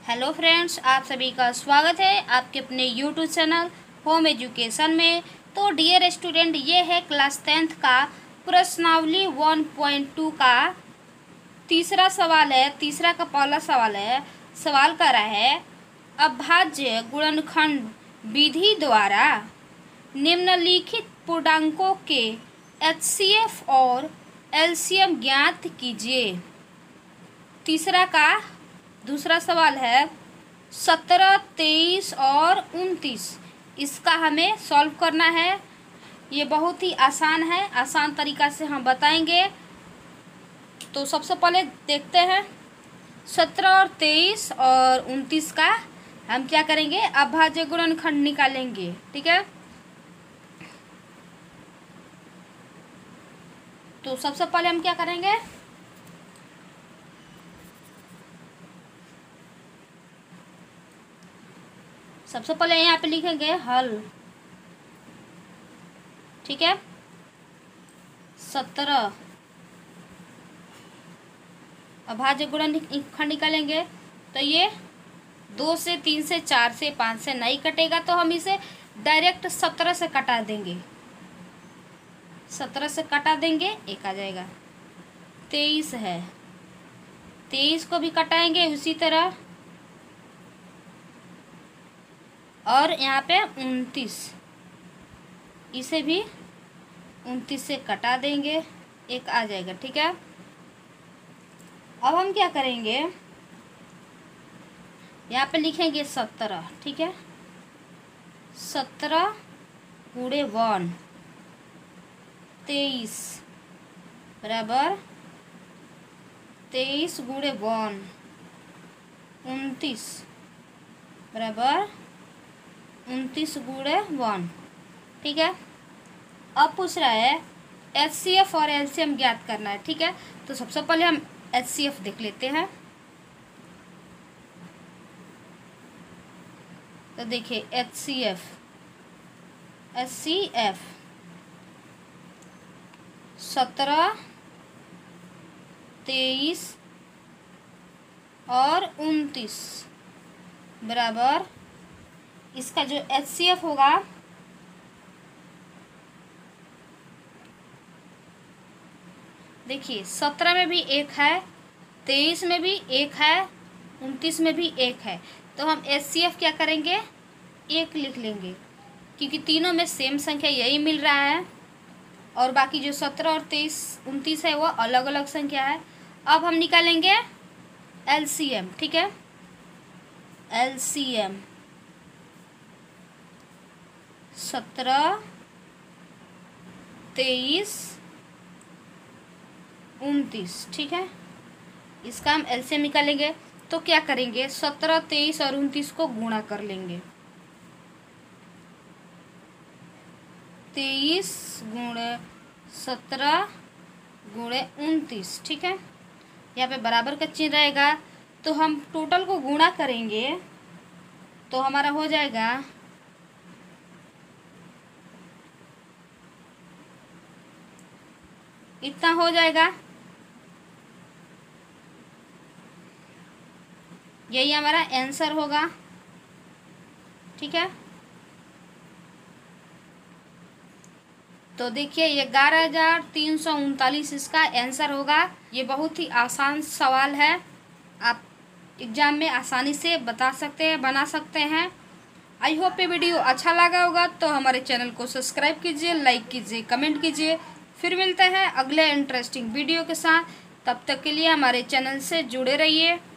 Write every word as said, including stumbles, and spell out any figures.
Hello friends, आप सभी का स्वागत है आपके अपने यूट्यूब चैनल होम एजुकेशन में। तो डियर स्टूडेंट, ये है क्लास टेंथ का प्रश्नावली वन पॉइंट टू का तीसरा सवाल है। तीसरा का पहला सवाल है। सवाल कर रहा है, अभाज्य गुणनखंड विधि द्वारा निम्नलिखित पूर्णांकों के एच सी एफ और एल सी एम ज्ञात कीजिए। तीसरा का दूसरा सवाल है सत्रह, तेईस और उनतीस। इसका हमें सॉल्व करना है। ये बहुत ही आसान है, आसान तरीका से हम बताएंगे। तो सबसे पहले देखते हैं सत्रह और तेईस और उनतीस का हम क्या करेंगे, अभाज्य गुणनखंड निकालेंगे। ठीक है, तो सबसे पहले हम क्या करेंगे, सबसे पहले यहाँ पे लिखेंगे हल। ठीक है, सत्रह अभाज्य गुणनखंड निकालेंगे तो ये दो से, तीन से, चार से, पाँच से नहीं कटेगा, तो हम इसे डायरेक्ट सत्रह से कटा देंगे। सत्रह से कटा देंगे, एक आ जाएगा। तेईस है, तेईस को भी कटाएंगे उसी तरह। और यहाँ पे उनतीस, इसे भी उनतीस से कटा देंगे, एक आ जाएगा। ठीक है, अब हम क्या करेंगे, यहाँ पे लिखेंगे सत्रह। ठीक है, सत्रह गुणे वन, तेईस बराबर तेईस गुणे वन, उनतीस बराबर उनतीस गुणे वन। ठीक है, अब पूछ रहा है एच सी एफ और एल सी एम ज्ञात करना है। ठीक है, तो सबसे पहले हम एच सी एफ देख लेते हैं। तो देखिए H C F, H C F सत्रह, तेईस और उनतीस बराबर, इसका जो एच सी एफ होगा देखिए सत्रह में भी एक है, तेईस में भी एक है, उनतीस में भी एक है। तो हम एच सी एफ क्या करेंगे, एक लिख लेंगे, क्योंकि तीनों में सेम संख्या यही मिल रहा है। और बाकी जो सत्रह और तेईस उनतीस है वो अलग अलग संख्या है। अब हम निकालेंगे एल सी एम। ठीक है, एल सी एम सत्रह, तेईस, उनतीस। ठीक है, इसका हम एल सी एम निकालेंगे तो क्या करेंगे, सत्रह, तेईस और उनतीस को गुणा कर लेंगे। तेईस गुणे सत्रह गुणे उनतीस। ठीक है, यहाँ पे बराबर का चिन्ह रहेगा, तो हम टोटल को गुणा करेंगे तो हमारा हो जाएगा इतना हो जाएगा। यही हमारा आंसर होगा। ठीक है, तो देखिए ये ग्यारह हजार तीन सौ उनतालीस इसका आंसर होगा। ये बहुत ही आसान सवाल है, आप एग्जाम में आसानी से बता सकते हैं, बना सकते हैं। आई होप ये वीडियो अच्छा लगा होगा, तो हमारे चैनल को सब्सक्राइब कीजिए, लाइक कीजिए, कमेंट कीजिए। फिर मिलते हैं अगले इंटरेस्टिंग वीडियो के साथ। तब तक के लिए हमारे चैनल से जुड़े रहिए।